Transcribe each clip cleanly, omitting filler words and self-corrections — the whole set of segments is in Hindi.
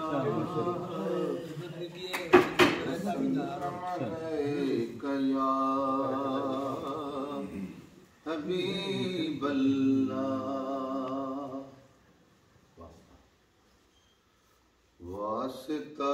कया हबीबल्लाह वास्ता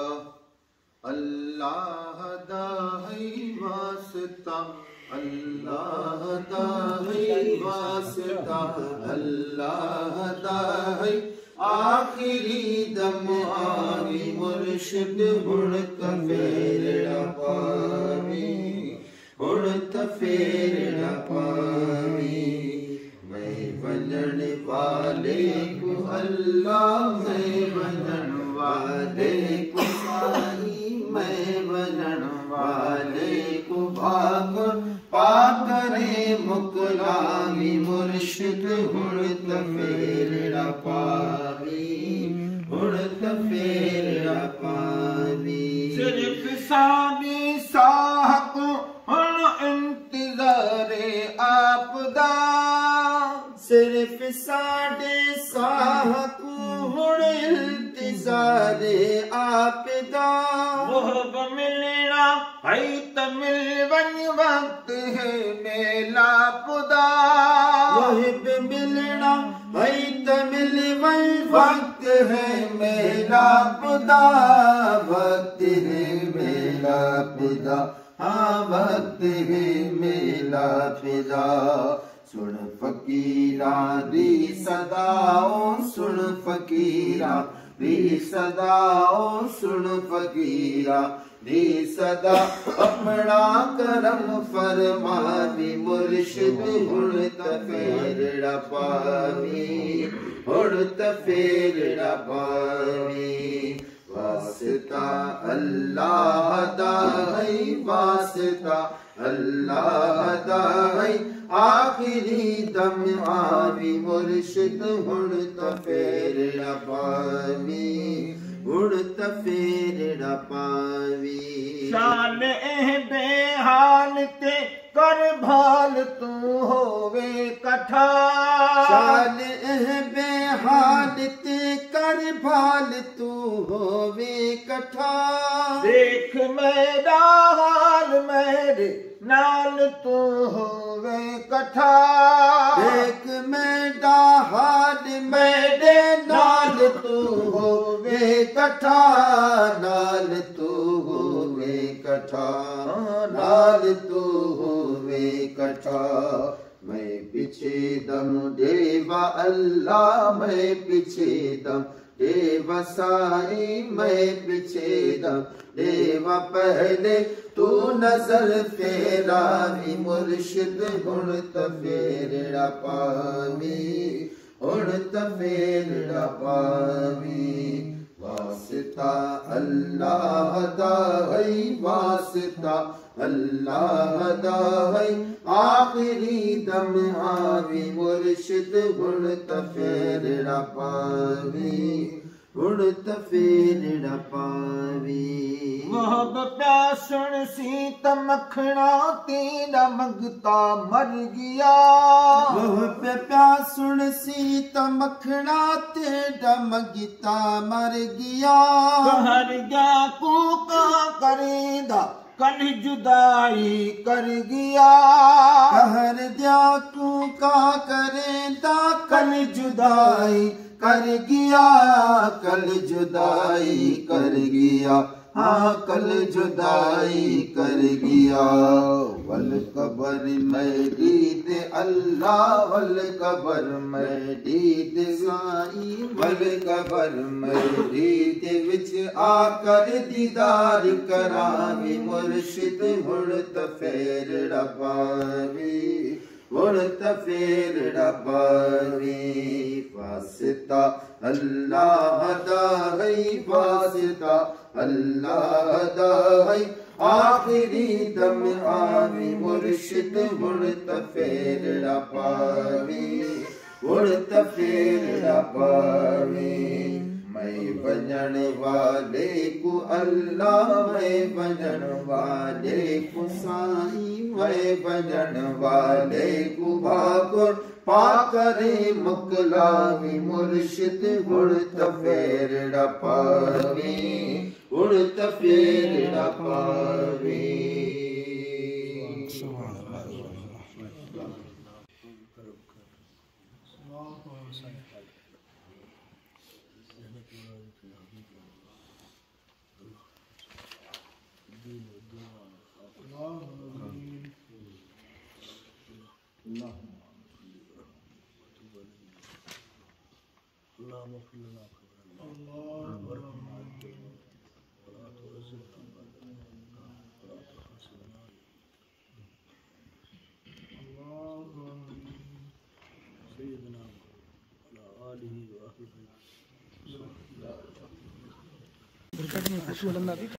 अल्लाह दा है वास्ता अल्लाह दा है वास्ता अल्लाह दा है आखिरी दम आवी मुर्शिद हुण तफेरड़ा पावी हुण तफेरड़ा पावी मैं वंजन वाले को अल्लाह मैं वंजन वाले को साई मैं वंजन वाले को भाग पाकरे मुकलामी मुर्शिद हुण तफेरड़ा पावी हुण तफेरड़ा पावी सिर्फ सादी साहक हुण इंतजारे आपदा सिर्फ साडे साहक हुण इंतजारे आपदा मोहब मिलना है तमिल वन वक्त है मेला पुदा मोहब मिलना है तमिल वन वक्त है मेला पुदा वक्त है मेला पुदा हाँ वक्त है मेला पुदा सुन फकीरा दी सदाओं सुन फकीरा दी सदाओं सुन फकीरा दी सदा अपना करम फरमावी मुर्शिद हुण तफेरड़ा पावी हुण तफेरड़ा पावी वास्ता अल्लाह दा है वास्ता अल्लाह दा है आखिरी दम आवी मुर्शिद हुण तफेरड़ा पावी हुण तफेरड़ा पावी शान बेहाल ते कर भाल तू होवे कठा शान बेहाल ते कर भाल तू होवे कठा देख मेरा हाल मेरे नाल तू होवे कठा देख मेरा हाल मेरे नाल तू होवे कठा नाल तू होवे कठा नाल तू होवे कठा मैं पीछे दम देवा अल्लाह मैं पीछे दम देवा साई मैं पीछे दम देवा पहले तू नजर फेरावी मुर्शिद हुण तफेरड़ा पावी हुण तफेरड़ा पावी वास्ता अल्लाह दा है वास्ता अल्लाह दा है आखिरी दम आवी मुर्शिद हुण तफेरड़ा पावी हुण तफेरड़ा पावी मोहब प्यासण सीत मखना तेरा मगता मर गया मोहब प्यासण सीत मखना तेरा मगता मर गया हर गया कूका करेंदा कल जुदाई कर गया कहर दिया तू का करेंदा कल जुदाई कर गया कल जुदाई कर गया हाँ कल जुदाई कर गया वल कबर में दीद अल्लाह वल कबर में दीद साई वल कबर में दीद विच आकर दीदार करावी मुर्शिद हुण तफेरड़ा पावी हुण तफेरड़ा पावी वास्ता अल्लाह दा है वास्ता अल्लाह दा है आखिरी दम आवी मुर्शिद हुण तफेरड़ा पावी हुण तफेरड़ा पावी मैं वंजन वाले को अल्लाह मैं वंजन वाले को साई मैं वंजन वाले को भाकुर पाकरे मकलावी मुर्शिद उड़त फेरड़ा पावे उड़त फेरड़ा पावे। berkat